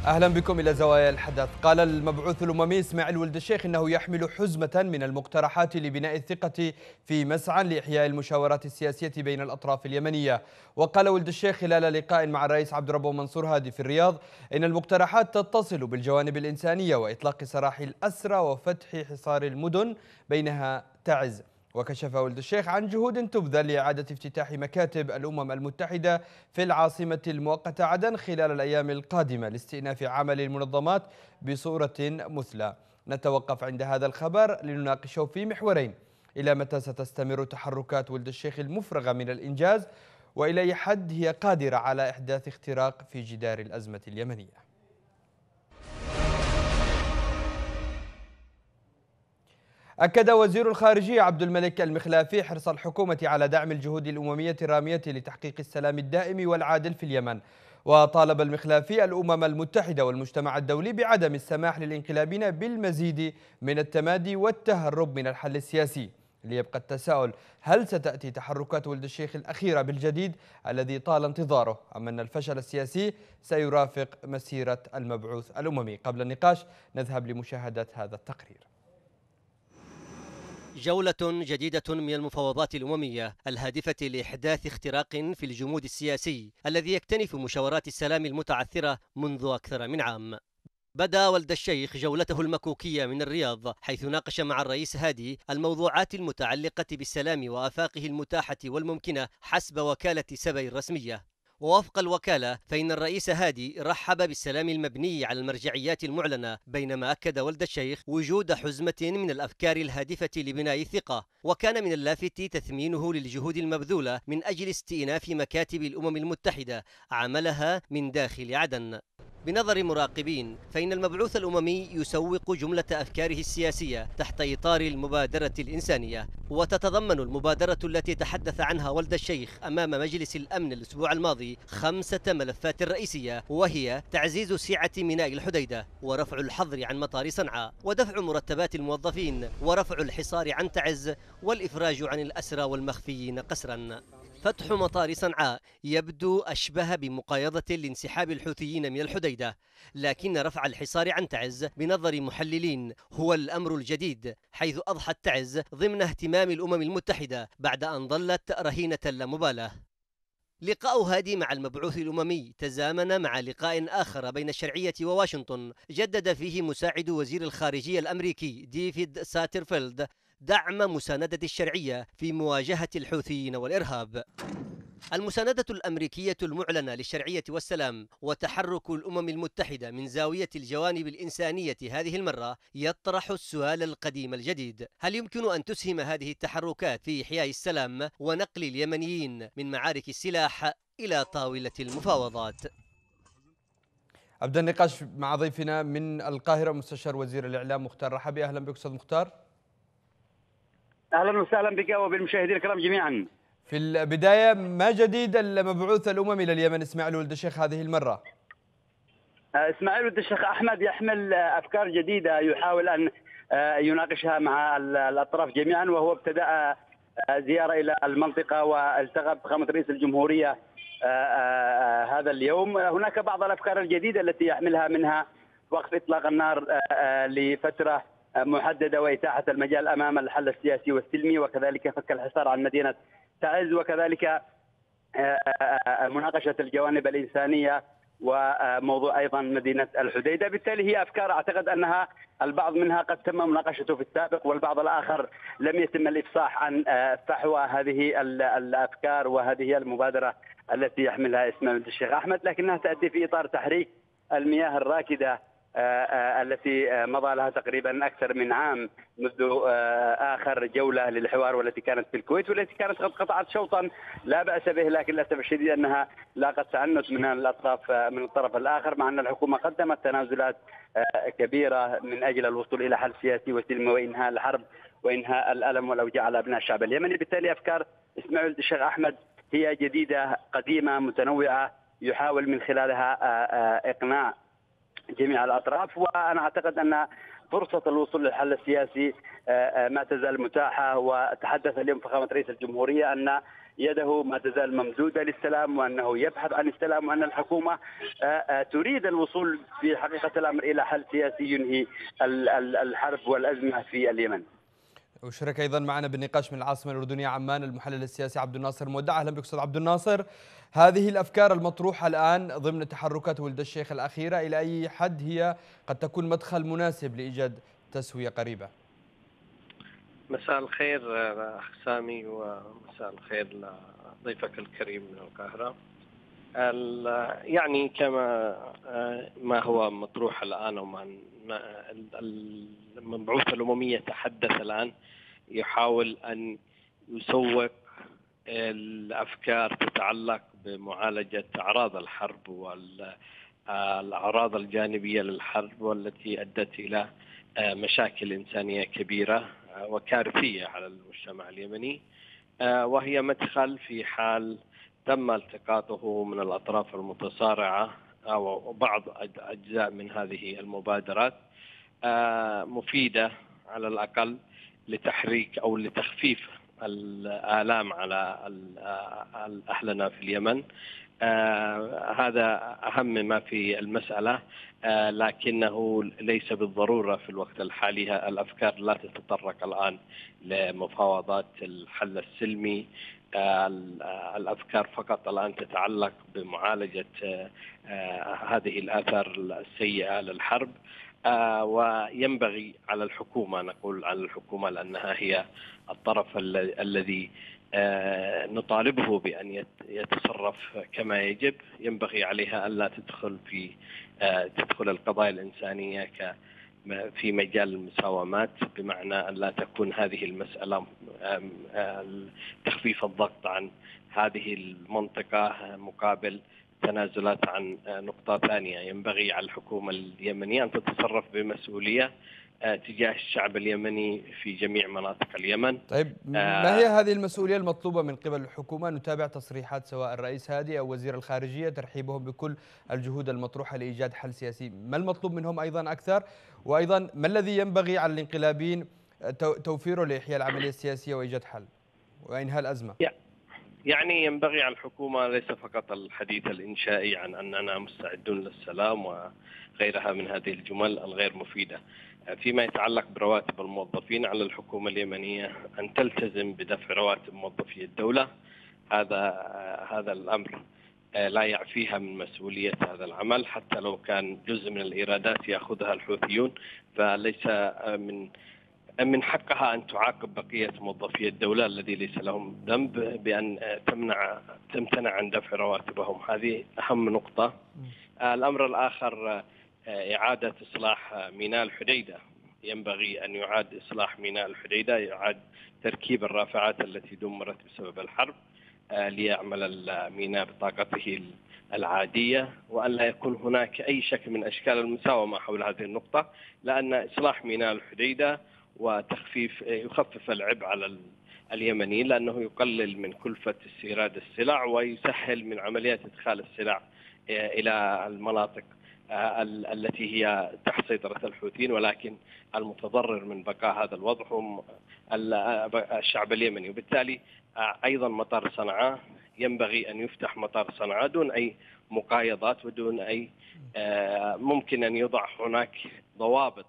أهلا بكم إلى زوايا الحدث. قال المبعوث الأممي إسماعيل ولد الشيخ إنه يحمل حزمة من المقترحات لبناء الثقة في مسعى لإحياء المشاورات السياسية بين الأطراف اليمنية. وقال ولد الشيخ خلال لقاء مع الرئيس عبد الرب منصور هادي في الرياض إن المقترحات تتصل بالجوانب الإنسانية وإطلاق سراح الأسرى وفتح حصار المدن بينها تعز. وكشف ولد الشيخ عن جهود تبذل لإعادة افتتاح مكاتب الأمم المتحدة في العاصمة المؤقتة عدن خلال الأيام القادمة لاستئناف عمل المنظمات بصورة مثلى. نتوقف عند هذا الخبر لنناقشه في محورين: إلى متى ستستمر تحركات ولد الشيخ المفرغة من الإنجاز؟ وإلى أي حد هي قادرة على إحداث اختراق في جدار الأزمة اليمنية؟ أكد وزير الخارجية عبد الملك المخلافي حرص الحكومة على دعم الجهود الأممية الرامية لتحقيق السلام الدائم والعادل في اليمن. وطالب المخلافي الأمم المتحدة والمجتمع الدولي بعدم السماح للانقلابيين بالمزيد من التمادي والتهرب من الحل السياسي. ليبقى التساؤل: هل ستأتي تحركات ولد الشيخ الأخيرة بالجديد الذي طال انتظاره، أم أن الفشل السياسي سيرافق مسيرة المبعوث الأممي؟ قبل النقاش نذهب لمشاهدة هذا التقرير. جولة جديدة من المفاوضات الأممية الهادفة لإحداث اختراق في الجمود السياسي الذي يكتنف مشاورات السلام المتعثرة منذ أكثر من عام. بدأ ولد الشيخ جولته المكوكية من الرياض حيث ناقش مع الرئيس هادي الموضوعات المتعلقة بالسلام وآفاقه المتاحة والممكنة حسب وكالة سبأ الرسمية. ووفق الوكالة فإن الرئيس هادي رحب بالسلام المبني على المرجعيات المعلنة، بينما أكد ولد الشيخ وجود حزمة من الأفكار الهادفة لبناء الثقة. وكان من اللافت تثمينه للجهود المبذولة من أجل استئناف مكاتب الأمم المتحدة عملها من داخل عدن. بنظر مراقبين فإن المبعوث الأممي يسوق جملة أفكاره السياسية تحت إطار المبادرة الإنسانية. وتتضمن المبادرة التي تحدث عنها ولد الشيخ أمام مجلس الأمن الأسبوع الماضي 5 ملفات رئيسية، وهي تعزيز سعة ميناء الحديدة، ورفع الحظر عن مطار صنعاء، ودفع مرتبات الموظفين، ورفع الحصار عن تعز، والإفراج عن الأسرى والمخفيين قسرا. فتح مطار صنعاء يبدو أشبه بمقايضة لانسحاب الحوثيين من الحديدة، لكن رفع الحصار عن تعز بنظر محللين هو الأمر الجديد، حيث أضحت تعز ضمن اهتمام الأمم المتحدة بعد أن ظلت رهينة لا مبالاة. لقاء هادي مع المبعوث الأممي تزامن مع لقاء آخر بين الشرعية وواشنطن جدد فيه مساعد وزير الخارجية الأمريكي ديفيد ساترفيلد دعم مساندة الشرعية في مواجهة الحوثيين والإرهاب. المساندة الأمريكية المعلنة للشرعية والسلام وتحرك الأمم المتحدة من زاوية الجوانب الإنسانية هذه المرة يطرح السؤال القديم الجديد: هل يمكن أن تسهم هذه التحركات في إحياء السلام ونقل اليمنيين من معارك السلاح إلى طاولة المفاوضات؟ أبدأ النقاش مع ضيفنا من القاهرة مستشار وزير الإعلام مختار رحبي. أهلا بك أستاذ مختار. اهلا وسهلا بك وبالمشاهدين الكرام جميعا. في البداية، ما جديد المبعوث الأممي لليمن إسماعيل ولد الشيخ هذه المرة؟ اسماعيل ولد الشيخ احمد يحمل افكار جديده يحاول ان يناقشها مع الاطراف جميعا، وهو ابتدأ زياره الى المنطقه والتقى بفخامه رئيس الجمهوريه هذا اليوم. هناك بعض الافكار الجديده التي يحملها، منها وقف اطلاق النار لفتره محدده واتاحه المجال امام الحل السياسي والسلمي، وكذلك فك الحصار عن مدينه تعز، وكذلك مناقشه الجوانب الانسانيه وموضوع ايضا مدينه الحديده. بالتالي هي افكار اعتقد انها البعض منها قد تم مناقشته في السابق، والبعض الاخر لم يتم الافصاح عن فحوى هذه الافكار وهذه المبادره التي يحملها اسماعيل الشيخ احمد، لكنها تاتي في اطار تحريك المياه الراكده التي مضى لها تقريبا أكثر من عام منذ آخر جولة للحوار، والتي كانت في الكويت، والتي كانت قد قطعت شوطا لا بأس به، لكن للأسف الشديد أنها لاقت تعنت من الطرف الآخر، مع أن الحكومة قدمت تنازلات كبيرة من أجل الوصول إلى حل سياسي وسلمي وإنهاء الحرب وإنهاء الألم والأوجاع على أبناء الشعب اليمني. بالتالي أفكار إسماعيل الشيخ أحمد هي جديدة قديمة متنوعة، يحاول من خلالها إقناع جميع الأطراف. وأنا أعتقد أن فرصة الوصول للحل السياسي ما تزال متاحة. وتحدث اليوم فخامة رئيس الجمهورية أن يده ما تزال ممدودة للسلام، وأنه يبحث عن السلام، وأن الحكومة تريد الوصول في حقيقة الأمر إلى حل سياسي ينهي الحرب والأزمة في اليمن. أشارك أيضا معنا بالنقاش من العاصمة الأردنية عمان المحلل السياسي عبد الناصر مودع. أهلا بك أستاذ عبد الناصر. هذه الأفكار المطروحة الآن ضمن تحركات ولد الشيخ الأخيرة إلى أي حد هي قد تكون مدخل مناسب لإيجاد تسوية قريبة؟ مساء الخير أخ سامي، ومساء الخير لضيفك الكريم من القاهرة. يعني كما ما هو مطروح الآن، وما المبعوث الأممي يتحدث الآن، يحاول أن يسوق الأفكار تتعلق بمعالجة أعراض الحرب والأعراض الجانبية للحرب، والتي أدت إلى مشاكل إنسانية كبيرة وكارثية على المجتمع اليمني، وهي مدخل في حال تم التقاطه من الأطراف المتصارعة أو بعض أجزاء من هذه المبادرات مفيدة على الأقل لتحريك أو لتخفيف الآلام على أهلنا في اليمن. هذا أهم ما في المسألة، لكنه ليس بالضرورة في الوقت الحالي. الأفكار لا تتطرق الآن لمفاوضات الحل السلمي. الأفكار فقط الآن تتعلق بمعالجة هذه الآثار السيئة للحرب. وينبغي على الحكومة، نقول على الحكومة لأنها هي الطرف الذي نطالبه بأن يتصرف كما يجب، ينبغي عليها ألا تدخل القضايا الإنسانية في مجال المساومات، بمعنى أن لا تكون هذه المسألة تخفيف الضغط عن هذه المنطقة مقابل تنازلات عن نقطة ثانية. ينبغي على الحكومة اليمنية أن تتصرف بمسؤولية تجاه الشعب اليمني في جميع مناطق اليمن. طيب، ما هي هذه المسؤولية المطلوبة من قبل الحكومة؟ نتابع تصريحات سواء الرئيس هادي أو وزير الخارجية ترحيبهم بكل الجهود المطروحة لإيجاد حل سياسي. ما المطلوب منهم أيضا أكثر؟ وأيضا ما الذي ينبغي على الانقلابيين توفيره لإحياء العملية السياسية وإيجاد حل وإنهاء الأزمة؟ يعني ينبغي على الحكومة ليس فقط الحديث الإنشائي عن أننا مستعدون للسلام وغيرها من هذه الجمل الغير مفيدة. فيما يتعلق برواتب الموظفين، على الحكومة اليمنية أن تلتزم بدفع رواتب موظفي الدولة. هذا الأمر لا يعفيها من مسؤولية هذا العمل، حتى لو كان جزء من الإيرادات يأخذها الحوثيون، فليس من حقها أن تعاقب بقية موظفي الدولة الذي ليس لهم ذنب بأن تمتنع عن دفع رواتبهم. هذه أهم نقطة. الأمر الآخر إعادة إصلاح ميناء الحديدة. ينبغي أن يعاد إصلاح ميناء الحديدة، يعاد تركيب الرافعات التي دمرت بسبب الحرب ليعمل الميناء بطاقته العادية، وأن لا يكون هناك أي شكل من أشكال المساومة حول هذه النقطة، لأن إصلاح ميناء الحديدة يخفف العبء على اليمنيين، لأنه يقلل من كلفة استيراد السلع ويسهل من عمليات إدخال السلع إلى المناطق التي هي تحت سيطرة الحوثيين، ولكن المتضرر من بقاء هذا الوضع هم الشعب اليمني. وبالتالي أيضا مطار صنعاء ينبغي أن يفتح مطار صنعاء دون أي مقايضات ودون أي ممكن أن يضع هناك ضوابط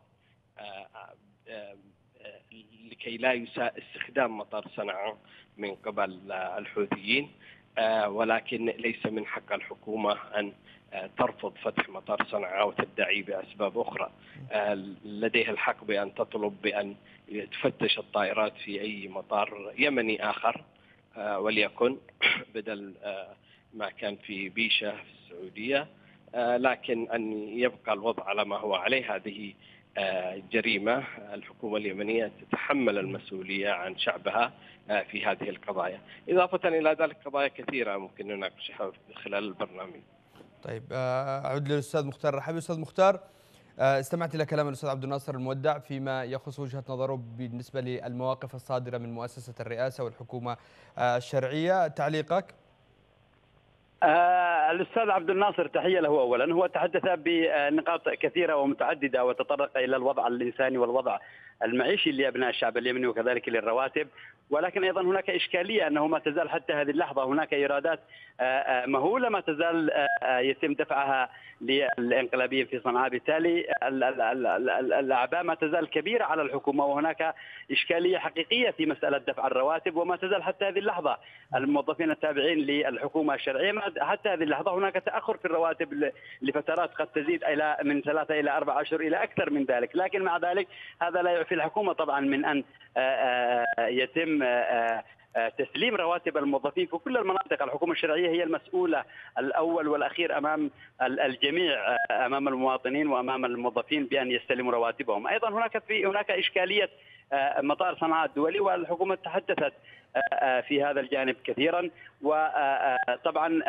لكي لا يساء استخدام مطار صنعاء من قبل الحوثيين، ولكن ليس من حق الحكومة أن ترفض فتح مطار صنعاء وتدعي بأسباب أخرى. لديها الحق بأن تطلب بأن تفتش الطائرات في أي مطار يمني آخر، وليكن بدل ما كان في بيشة في السعودية، لكن أن يبقى الوضع على ما هو عليه هذه جريمة. الحكومة اليمنية تتحمل المسؤولية عن شعبها في هذه القضايا. إضافة إلى ذلك قضايا كثيرة ممكن نناقشها خلال البرنامج. طيب، أعود للأستاذ مختار رحبي. أستاذ مختار، استمعت إلى كلام الأستاذ عبد الناصر المودع فيما يخص وجهة نظره بالنسبة للمواقف الصادرة من مؤسسة الرئاسة والحكومة الشرعية. تعليقك؟ الأستاذ عبد الناصر تحية له أولا. هو تحدث بنقاط كثيرة ومتعددة وتطرق إلى الوضع الإنساني والوضع المعيشي لأبناء الشعب اليمني وكذلك للرواتب، ولكن أيضا هناك إشكالية أنه ما تزال حتى هذه اللحظة هناك إيرادات مهولة ما تزال يتم دفعها للانقلابيين في صنعاء. بالتالي الأعباء ما تزال كبيرة على الحكومة، وهناك إشكالية حقيقية في مسألة دفع الرواتب، وما تزال حتى هذه اللحظة الموظفين التابعين للحكومة الشرعية حتى هذه اللحظة هناك تأخر في الرواتب لفترات قد تزيد إلى من 3 إلى 4 أشهر إلى أكثر من ذلك. لكن مع ذلك هذا لا يعفي الحكومة طبعا من أن يتم تسليم رواتب الموظفين في كل المناطق. الحكومة الشرعية هي المسؤولة الأول والأخير أمام الجميع، أمام المواطنين وأمام الموظفين، بأن يستلموا رواتبهم. أيضا هناك إشكالية مطار صنعاء الدولي، والحكومة تحدثت في هذا الجانب كثيرا. وطبعا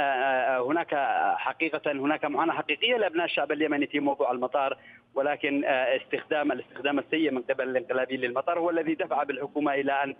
هناك معاناة حقيقية لأبناء الشعب اليمني في موضوع المطار، ولكن الاستخدام السيء من قبل الانقلابيين للمطار هو الذي دفع بالحكومة إلى أن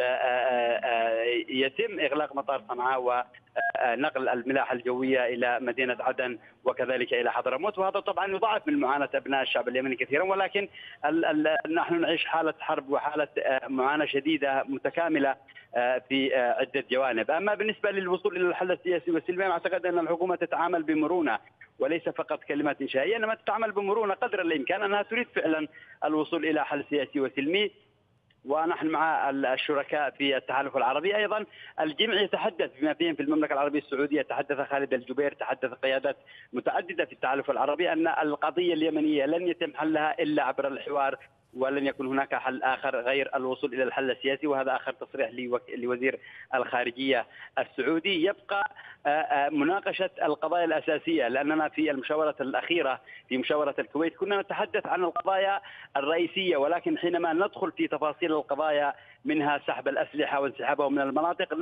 يتم إغلاق مطار صنعاء ونقل الملاحة الجوية إلى مدينة عدن وكذلك إلى حضرموت. وهذا طبعا يضاعف من معاناة أبناء الشعب اليمني كثيرا، ولكن نحن نعيش حالة حرب وحالة معاناة شديدة متكاملة في عدة جوانب. أما بالنسبة للوصول إلى الحل السياسي والسلمي، أعتقد أن الحكومة تتعامل بمرونة وليس فقط كلمات إنشائية، إنما تتعامل بمرونة قدر الإمكان أنها تريد فعلا الوصول إلى حل سياسي وسلمي. ونحن مع الشركاء في التحالف العربي. أيضا الجمع يتحدث بما فيهم في المملكة العربية السعودية، تحدث خالد الجبير، تحدث قيادات متعددة في التحالف العربي أن القضية اليمنية لن يتم حلها إلا عبر الحوار، ولن يكون هناك حل آخر غير الوصول إلى الحل السياسي. وهذا آخر تصريح لوزير الخارجية السعودي. يبقى مناقشة القضايا الأساسية، لأننا في المشاورة الأخيرة في مشاورة الكويت كنا نتحدث عن القضايا الرئيسية، ولكن حينما ندخل في تفاصيل القضايا منها سحب الأسلحة وانسحابهم من المناطق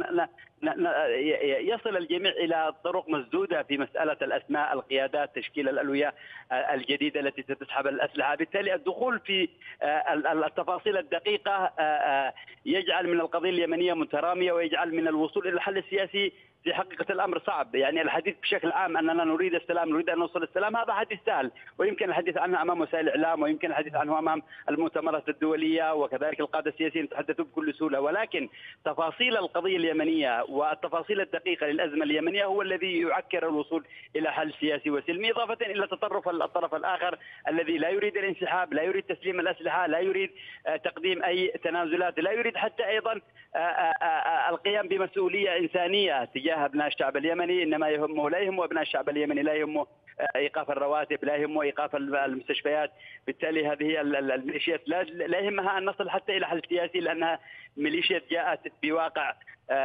يصل الجميع إلى طرق مسدودة في مسألة الأسماء، القيادات، تشكيل الألوية الجديدة التي ستسحب الأسلحة. بالتالي الدخول في التفاصيل الدقيقة يجعل من القضية اليمنية مترامية، ويجعل من الوصول إلى الحل السياسي في حقيقة الأمر صعب. يعني الحديث بشكل عام أننا نريد السلام، نريد أن نوصل السلام، هذا حديث سهل، ويمكن الحديث عنه أمام وسائل الإعلام، ويمكن الحديث عنه أمام المؤتمرات الدولية، وكذلك القادة السياسيين يتحدثوا بكل سهولة. ولكن تفاصيل القضية اليمنية والتفاصيل الدقيقة للأزمة اليمنية هو الذي يعكر الوصول إلى حل سياسي وسلمي، إضافة إلى الطرف الآخر الذي لا يريد الانسحاب، لا يريد تسليم الأسلحة، لا يريد تقديم أي تنازلات، لا يريد حتى أيضا القيام بمسؤولية إنسانية تجاه أبناء الشعب اليمني. إنما لا يهمه أبناء الشعب اليمني، لا يهمه إيقاف الرواتب، لا يهمه إيقاف المستشفيات. بالتالي هذه الميليشيات لا يهمها أن نصل حتى إلى حل سياسي، لأنها ميليشيات جاءت بواقع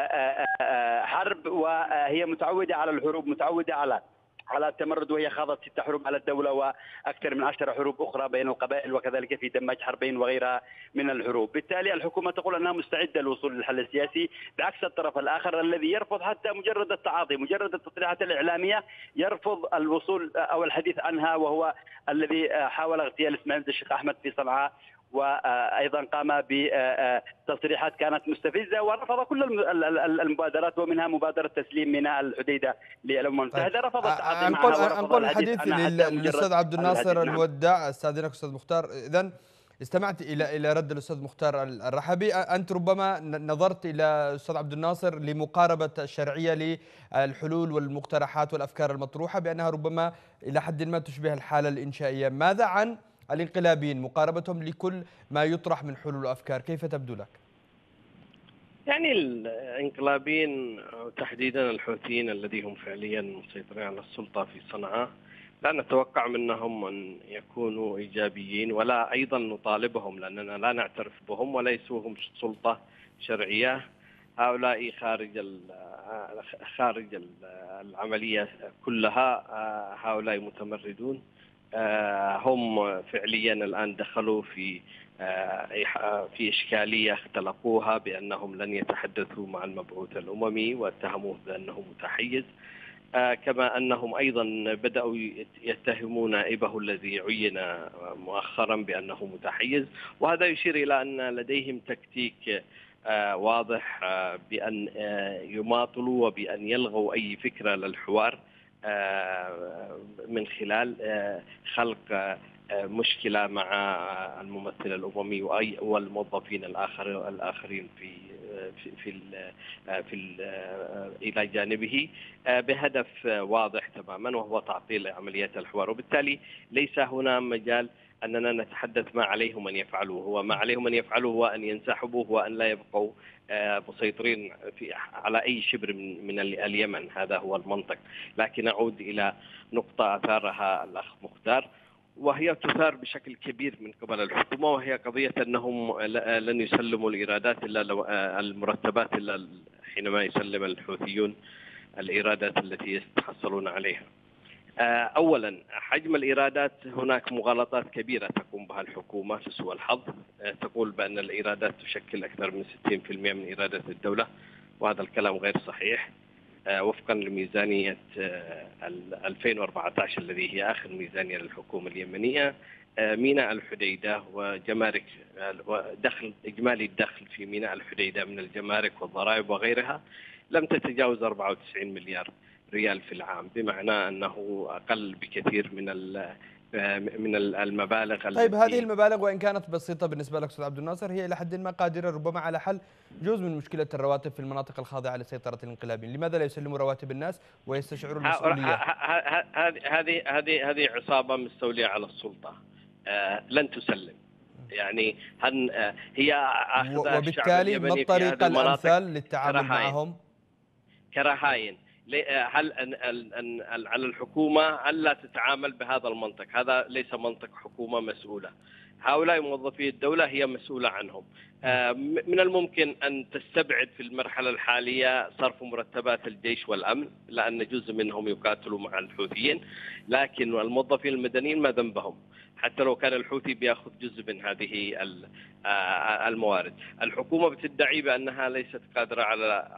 حرب، وهي متعودة على الحروب، متعودة على التمرد، وهي خاضت 6 حروب على الدولة وأكثر من 10 حروب أخرى بين القبائل، وكذلك في دماج حربين وغيرها من الحروب. بالتالي الحكومة تقول أنها مستعدة للوصول للحل السياسي، بعكس الطرف الآخر الذي يرفض حتى مجرد التعاطي، مجرد التصريحات الإعلامية، يرفض الوصول أو الحديث عنها، وهو الذي حاول اغتيال إسماعيل الشيخ أحمد في صنعاء، وأيضا قام بتصريحات كانت مستفزة، ورفض كل المبادرات، ومنها مبادرة تسليم ميناء الحديدة للأمم المتحدة. رفض التعاطي معها، أنقل الحديث للأستاذ عبد الناصر المودع. استاذنك أستاذ مختار، إذن استمعت إلى رد الأستاذ مختار الرحبي. أنت ربما نظرت إلى الأستاذ عبد الناصر لمقاربة الشرعية للحلول والمقترحات والأفكار المطروحة بأنها ربما إلى حد ما تشبه الحالة الإنشائية. ماذا عن الانقلابيين، مقاربتهم لكل ما يطرح من حلول وأفكار، كيف تبدو لك؟ يعني الانقلابيين تحديدا الحوثيين الذين هم فعليا مسيطرين على السلطة في صنعاء، لا نتوقع منهم أن يكونوا إيجابيين، ولا أيضا نطالبهم، لأننا لا نعترف بهم وليسوا هم سلطة شرعية. هؤلاء خارج العملية كلها، هؤلاء متمردون. هم فعليا الآن دخلوا في إشكالية اختلقوها بأنهم لن يتحدثوا مع المبعوث الأممي، واتهموه بأنه متحيز، كما أنهم أيضا بدأوا يتهمون نائبه الذي عين مؤخرا بأنه متحيز. وهذا يشير إلى أن لديهم تكتيك واضح بأن يماطلوا وبأن يلغوا أي فكرة للحوار من خلال خلق مشكلة مع الممثل الأممي والموظفين الآخرين إلى جانبه بهدف واضح تماما، وهو تعطيل عمليات الحوار. وبالتالي ليس هنا مجال أننا نتحدث ما عليهم أن يفعلوه. هو ما عليهم أن يفعلوه هو أن ينسحبوا وأن لا يبقوا مسيطرين على أي شبر من اليمن. هذا هو المنطق. لكن أعود إلى نقطة أثارها الأخ مختار، وهي تثار بشكل كبير من قبل الحكومة، وهي قضية أنهم لن يسلموا الإيرادات إلا المرتبات إلا حينما يسلم الحوثيون الإيرادات التي يتحصلون عليها. أولا، حجم الإيرادات، هناك مغالطات كبيرة تقوم بها الحكومة لسوء الحظ. تقول بأن الإيرادات تشكل أكثر من 60% من إيرادات الدولة، وهذا الكلام غير صحيح. وفقا لميزانية 2014 الذي هي آخر ميزانية للحكومة اليمنية، ميناء الحديدة وجمارك ودخل إجمالي الدخل في ميناء الحديدة من الجمارك والضرائب وغيرها لم تتجاوز 94 مليار ريال في العام، بمعنى أنه أقل بكثير من المبالغ. طيب، هذه المبالغ وإن كانت بسيطة بالنسبة لك أستاذ عبد الناصر، هي إلى حد ما قادرة ربما على حل جزء من مشكلة الرواتب في المناطق الخاضعة لسيطرة الانقلابيين. لماذا لا يسلموا رواتب الناس ويستشعروا المسؤولية؟ هذه عصابة مستولية على السلطة، لن تسلم. يعني هي وبالتالي ما الطريقة الأمثل للتعامل معهم؟ كرهاين. هل على الحكومة ألا تتعامل بهذا المنطق؟ هذا ليس منطق حكومة مسؤولة. هؤلاء موظفي الدولة هي مسؤولة عنهم. من الممكن أن تستبعد في المرحلة الحالية صرف مرتبات الجيش والأمن، لأن جزء منهم يقاتلوا مع الحوثيين، لكن الموظفين المدنيين ما ذنبهم حتى لو كان الحوثي بياخذ جزء من هذه الموارد. الحكومة بتدعي بأنها ليست قادرة على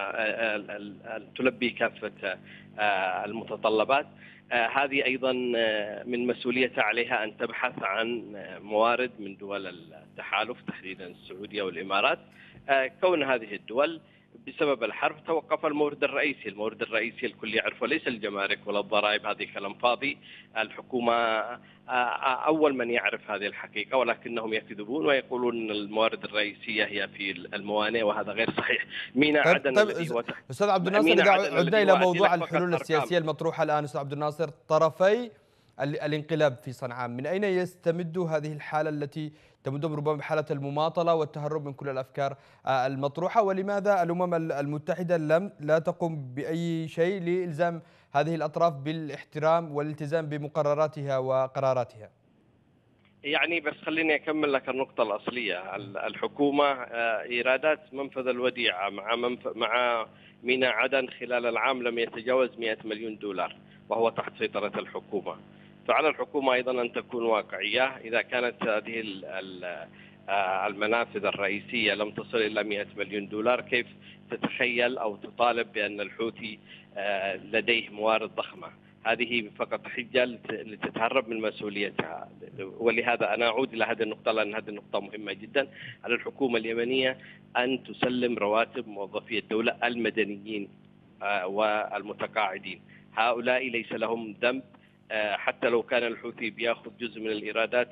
تلبي كافة المتطلبات. هذه أيضا من مسؤوليتها عليها أن تبحث عن موارد من دول التحالف، تحديدا السعودية والإمارات. كون هذه الدول بسبب الحرب توقف المورد الرئيسي الكل يعرفه، ليس الجمارك ولا الضرائب. هذه كلام فاضي. الحكومة أول من يعرف هذه الحقيقة، ولكنهم يكذبون ويقولون أن الموارد الرئيسية هي في الموانئ، وهذا غير صحيح. ميناء عدن الذي هو أستاذ عبد الناصر، إذا عدنا إلى موضوع الحلول السياسية المطروحة الآن، أستاذ عبد الناصر، طرفي الانقلاب في صنعاء من أين يستمد هذه الحالة التي تمدهم ربما بحالة المماطلة والتهرب من كل الأفكار المطروحة؟ ولماذا الأمم المتحدة لا تقوم بأي شيء لإلزام هذه الأطراف بالاحترام والالتزام بمقرراتها وقراراتها؟ يعني بس خليني أكمل لك النقطة الأصلية. الحكومة إيرادات منفذ الوديعة مع ميناء عدن خلال العام لم يتجاوز 100 مليون دولار، وهو تحت سيطرة الحكومة. فعلى الحكومة أيضا أن تكون واقعية. إذا كانت هذه المنافذ الرئيسية لم تصل إلى 100 مليون دولار، كيف تتخيل أو تطالب بأن الحوثي لديه موارد ضخمة؟ هذه فقط حجة لتتهرب من مسؤوليتها. ولهذا أنا أعود إلى هذه النقطة، لأن هذه النقطة مهمة جدا. على الحكومة اليمنية أن تسلم رواتب موظفي الدولة المدنيين والمتقاعدين. هؤلاء ليس لهم ذنب، حتى لو كان الحوثي بياخذ جزء من الإيرادات،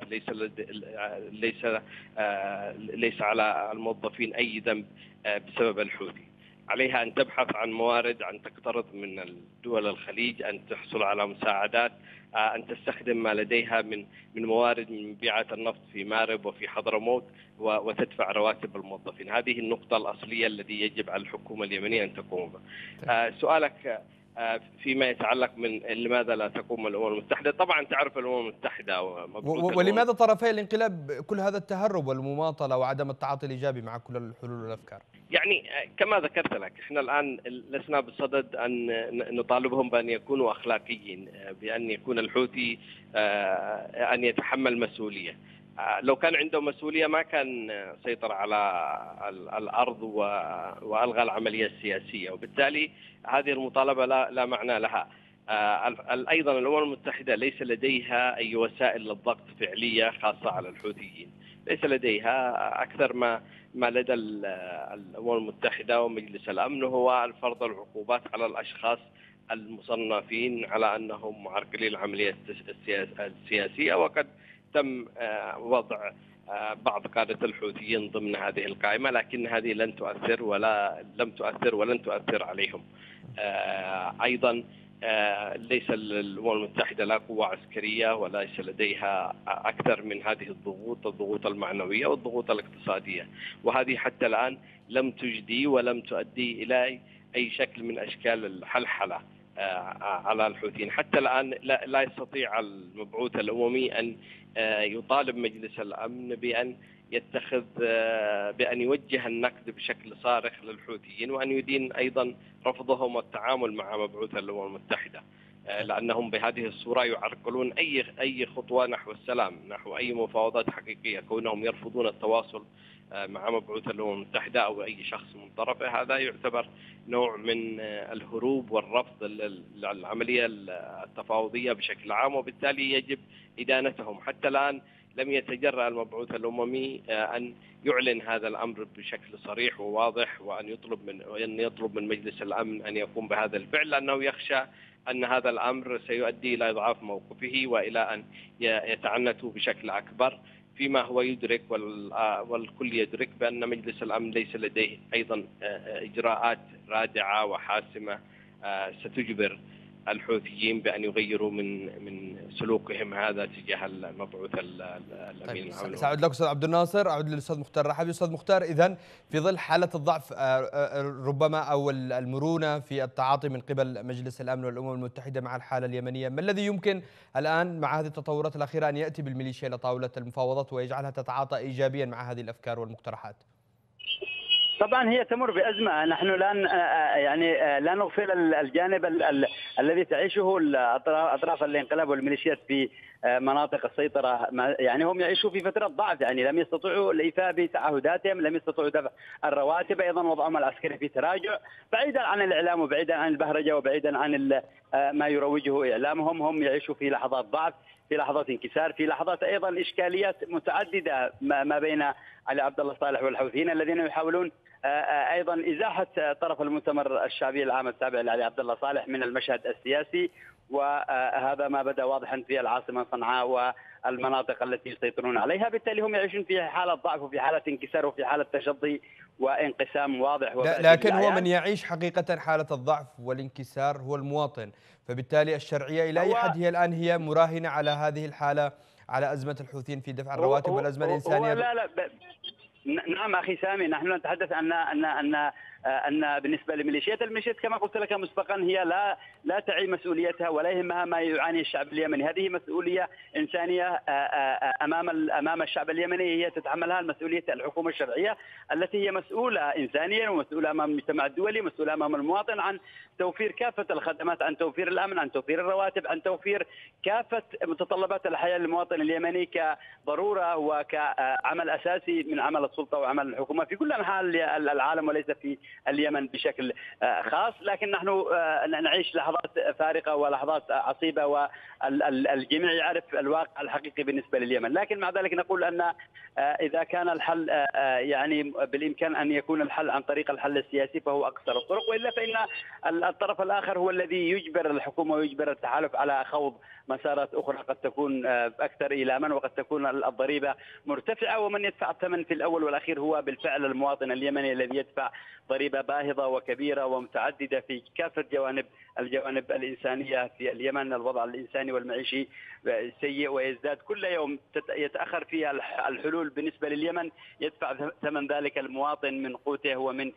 ليس على الموظفين أي ذنب بسبب الحوثي. عليها أن تبحث عن موارد، أن تقترض من الدول الخليج، أن تحصل على مساعدات، أن تستخدم ما لديها من موارد من مبيعات النفط في مارب وفي حضرموت، وتدفع رواتب الموظفين. هذه النقطة الأصلية التي يجب على الحكومة اليمنية أن تقوم بها. سؤالك فيما يتعلق من لماذا لا تقوم الأمم المتحدة، طبعا تعرف الأمم المتحدة ولماذا طرفي الانقلاب كل هذا التهرب والمماطلة وعدم التعاطي الإيجابي مع كل الحلول والأفكار؟ يعني كما ذكرت لك، احنا الآن لسنا بصدد أن نطالبهم بأن يكونوا أخلاقيين، بأن يكون الحوثي أن يتحمل مسؤولية. لو كان عنده مسؤولية ما كان سيطر على الأرض وألغى العملية السياسية، وبالتالي هذه المطالبة لا معنى لها. أيضا الأمم المتحدة ليس لديها أي وسائل للضغط فعلية خاصة على الحوثيين. ليس لديها أكثر ما لدى الأمم المتحدة ومجلس الأمن، هو فرض العقوبات على الأشخاص المصنفين على أنهم معرقلي العملية السياسية. وقد تم وضع بعض قادة الحوثيين ضمن هذه القائمة، لكن هذه لم تؤثر ولن تؤثر عليهم. أيضا ليس الأمم المتحدة لا قوة عسكرية وليس لديها أكثر من هذه الضغوط المعنوية والضغوط الاقتصادية، وهذه حتى الآن لم تجدي ولم تؤدي إلى أي شكل من أشكال الحلحلة على الحوثيين. حتى الآن لا يستطيع المبعوث الأممي أن يطالب مجلس الأمن بأن يوجه النقد بشكل صارخ للحوثيين، وأن يدين أيضا رفضهم والتعامل مع مبعوث الأمم المتحدة، لأنهم بهذه الصورة يعرقلون أي خطوة نحو السلام، نحو أي مفاوضات حقيقية. كونهم يرفضون التواصل مع مبعوث الأمم المتحدة أو أي شخص من طرفه، هذا يعتبر نوع من الهروب والرفض للعملية التفاوضية بشكل عام، وبالتالي يجب إدانتهم. حتى الآن لم يتجرأ المبعوث الأممي أن يعلن هذا الأمر بشكل صريح وواضح، وأن يطلب من مجلس الأمن أن يقوم بهذا الفعل، لأنه يخشى أن هذا الأمر سيؤدي إلى إضعاف موقفه وإلى أن يتعنتوا بشكل أكبر، فيما هو يدرك والكل يدرك بأن مجلس الأمن ليس لديه أيضا إجراءات رادعة وحاسمة ستجبر الحوثيين بأن يغيروا من سلوكهم هذا تجاه المبعوث الأمين العام. سأعود لك أستاذ عبد الناصر، أعود للأستاذ مختار رحبي. أستاذ مختار، إذن في ظل حالة الضعف ربما أو المرونة في التعاطي من قبل مجلس الأمن والأمم المتحدة مع الحالة اليمنية، ما الذي يمكن الآن مع هذه التطورات الأخيرة أن يأتي بالميليشيا إلى طاولة المفاوضات ويجعلها تتعاطى إيجابيا مع هذه الأفكار والمقترحات؟ طبعا هي تمر بأزمة، نحن لا نغفل الجانب الذي تعيشه أطراف الانقلاب والميليشيات في مناطق السيطرة. يعني هم يعيشوا في فترة ضعف، يعني لم يستطيعوا الإيفاء بتعهداتهم، لم يستطيعوا دفع الرواتب، أيضا وضعهم العسكري في تراجع، بعيدا عن الإعلام وبعيدا عن البهرجة وبعيدا عن ما يروجه إعلامهم. هم يعيشوا في لحظات ضعف، في لحظات انكسار، في لحظات أيضا إشكاليات متعددة ما بين علي عبد الله صالح والحوثيين الذين يحاولون ايضا ازاحه طرف المؤتمر الشعبي العام التابع لعلي عبد الله صالح من المشهد السياسي، وهذا ما بدا واضحا في العاصمه صنعاء والمناطق التي يسيطرون عليها. بالتالي هم يعيشون في حاله ضعف وفي حاله انكسار وفي حاله تشظي وانقسام واضح. لكن هو من يعيش حقيقه حاله الضعف والانكسار هو المواطن، فبالتالي الشرعيه الى اي حد هي الان هي مراهنه على هذه الحاله، على ازمه الحوثيين في دفع الرواتب والازمه الانسانيه. لا نعم أخي سامي، نحن نتحدث أن بالنسبة لميليشيات الميليشيات كما قلت لك مسبقا هي لا تعي مسؤوليتها ولا يهمها ما يعاني الشعب اليمني. هذه مسؤولية إنسانية أمام الشعب اليمني، هي تتحملها المسؤولية الحكومة الشرعية التي هي مسؤولة إنسانيا ومسؤولة أمام المجتمع الدولي، مسؤولة أمام المواطن عن توفير كافة الخدمات، عن توفير الأمن، عن توفير الرواتب، عن توفير كافة متطلبات الحياة للمواطن اليمني كضرورة وكعمل أساسي من عمل السلطة وعمل الحكومة في كل أنحاء العالم وليس في اليمن بشكل خاص. لكن نحن نعيش لحظات فارقة ولحظات عصيبة، والجميع يعرف الواقع الحقيقي بالنسبة لليمن. لكن مع ذلك نقول أن إذا كان الحل يعني بالإمكان أن يكون الحل عن طريق الحل السياسي فهو أقصر الطرق، وإلا فإن الطرف الآخر هو الذي يجبر الحكومة ويجبر التحالف على خوض مسارات أخرى قد تكون أكثر إيلاما وقد تكون الضريبة مرتفعة، ومن يدفع الثمن في الأول والأخير هو بالفعل المواطن اليمني الذي يدفع ضريبة باهظة وكبيرة ومتعددة في كافة الجوانب الإنسانية في اليمن. الوضع الإنساني والمعيشي سيء ويزداد كل يوم، يتأخر فيها الحلول بالنسبة لليمن، يدفع ثمن ذلك المواطن من قوته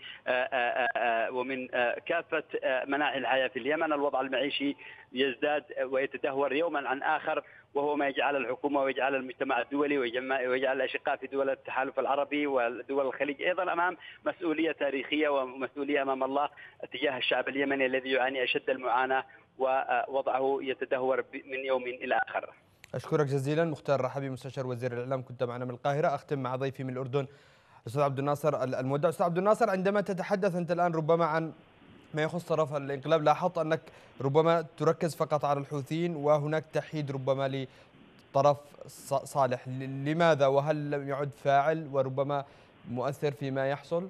ومن كافة مناحي الحياة في اليمن. الوضع المعيشي يزداد ويتدهور يوما عن آخر، وهو ما يجعل الحكومة ويجعل المجتمع الدولي ويجعل الأشقاء في دول التحالف العربي ودول الخليج أيضا أمام مسؤولية تاريخية ومسؤولية أمام الله تجاه الشعب اليمني الذي يعاني أشد المعاناة ووضعه يتدهور من يوم إلى آخر. أشكرك جزيلا مختار رحبي مستشار وزير الإعلام، كنت معنا من القاهرة. أختم مع ضيفي من الأردن الأستاذ عبد الناصر المودع. أستاذ عبد الناصر، عندما تتحدث أنت الآن ربما عن ما يخص طرف الانقلاب، لاحظت أنك ربما تركز فقط على الحوثيين وهناك تحييد ربما طرف صالح. لماذا وهل لم يعد فاعل وربما مؤثر فيما يحصل؟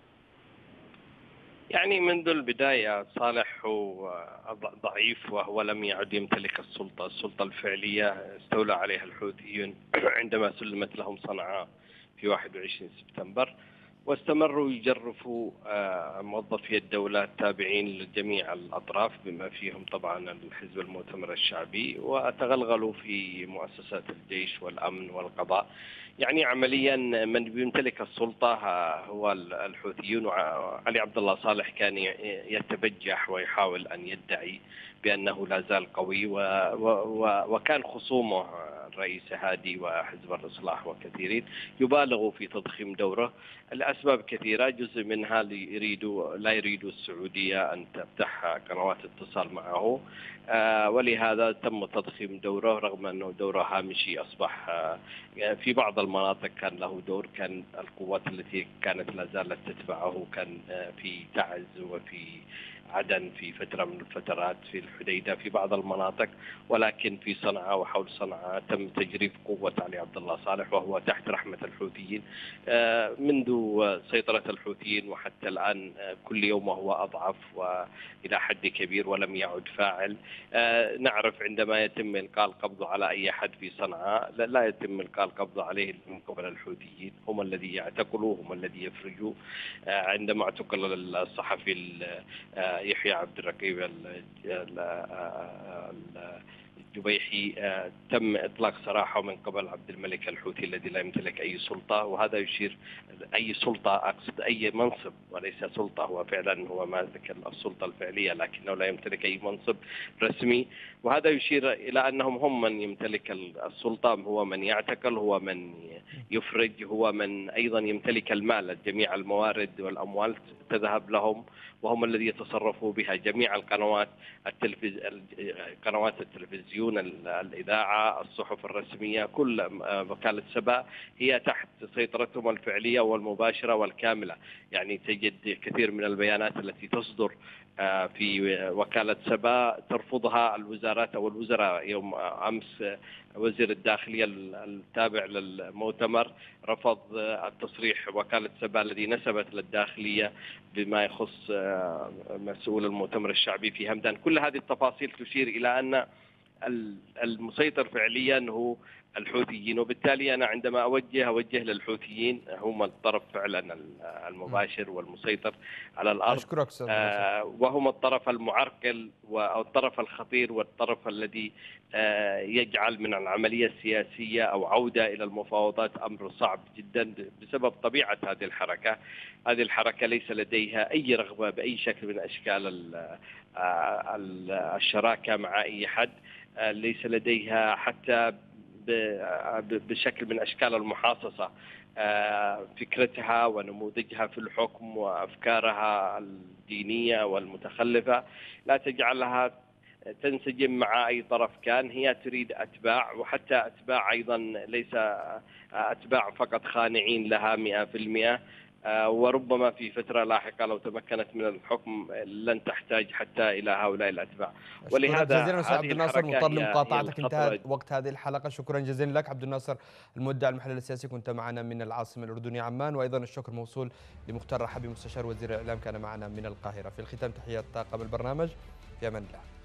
يعني منذ البداية صالح هو ضعيف، وهو لم يعد يمتلك السلطة الفعلية استولى عليها الحوثيون عندما سلمت لهم صنعاء في 21 سبتمبر، واستمروا يجرفوا موظفي الدولة التابعين لجميع الأطراف بما فيهم طبعا الحزب المؤتمر الشعبي، وتغلغلوا في مؤسسات الجيش والأمن والقضاء. يعني عمليا من يمتلك السلطة هو الحوثيون، وعلي عبد الله صالح كان يتبجح ويحاول أن يدعي بأنه لا زال قوي، وكان خصومه الرئيس هادي وحزب الإصلاح وكثيرين يبالغوا في تضخيم دوره لأسباب كثيرة، جزء منها لا يريدوا السعودية أن تفتح قنوات اتصال معه، ولهذا تم تضخيم دوره رغم أنه دوره هامشي أصبح. في بعض المناطق كان له دور، كان القوات التي كانت لا زالت تتبعه كان في تعز وفي عدن في فترة من الفترات، في الحديدة في بعض المناطق، ولكن في صنعاء وحول صنعاء تم تجريف قوة علي عبد الله صالح وهو تحت رحمة الحوثيين. منذ سيطرة الحوثيين وحتى الآن كل يوم وهو أضعف وإلى حد كبير ولم يعد فاعل. نعرف عندما يتم إلقاء القبض على أي أحد في صنعاء لا يتم إلقاء القبض عليه من قبل الحوثيين، هم الذي يعتقلوا، هم الذي يفرجوا. عندما اعتقل الصحفي يحيى عبد الرقيب الجبيحي تم إطلاق سراحه من قبل عبد الملك الحوثي الذي لا يمتلك أي سلطة، وهذا يشير أي سلطة، أقصد أي منصب وليس سلطة، هو فعلا هو مالك السلطة الفعلية لكنه لا يمتلك أي منصب رسمي، وهذا يشير إلى أنهم هم من يمتلك السلطة، هو من يعتقل، هو من يفرج، هو من أيضا يمتلك المال، جميع الموارد والأموال تذهب لهم، وهم الذي يتصرفوا بها. جميع القنوات قنوات التلفزيون، الإذاعة، الصحف الرسمية، كل وكالة سبا هي تحت سيطرتهم الفعلية والمباشرة والكاملة. يعني تجد كثير من البيانات التي تصدر في وكالة سبا ترفضها الوزارات أو الوزراء. يوم أمس وزير الداخلية التابع للمؤتمر رفض التصريح وكالة سبا الذي نسبت للداخلية بما يخص مسؤول المؤتمر الشعبي في همدان. كل هذه التفاصيل تشير إلى أن المسيطر فعليا هو الحوثيين، وبالتالي أنا عندما أوجه للحوثيين هم الطرف فعلا المباشر والمسيطر على الأرض. أشكرك وهم الطرف المعرقل والطرف الخطير والطرف الذي يجعل من العملية السياسية أو عودة إلى المفاوضات أمر صعب جدا بسبب طبيعة هذه الحركة. هذه الحركة ليس لديها أي رغبة بأي شكل من أشكال الشراكة مع أي حد، ليس لديها حتى بشكل من أشكال المحاصصة. فكرتها ونموذجها في الحكم وأفكارها الدينية والمتخلفة لا تجعلها تنسجم مع أي طرف كان. هي تريد أتباع، وحتى أتباع أيضا ليس أتباع فقط خانعين لها 100%، وربما في فترة لاحقة لو تمكنت من الحكم لن تحتاج حتى إلى هؤلاء الأتباع. ولهذا جزيلا أستاذ عبد الناصر، مضطر لمقاطعتك، انتهى وقت هذه الحلقة. شكرا جزيلا لك عبد الناصر المدعي المحلل السياسي، كنت معنا من العاصمة الأردنية عمان. وأيضا الشكر موصول لمختار رحبي مستشار وزير الإعلام، كان معنا من القاهرة. في الختام تحيات طاقم البرنامج، في أمان الله.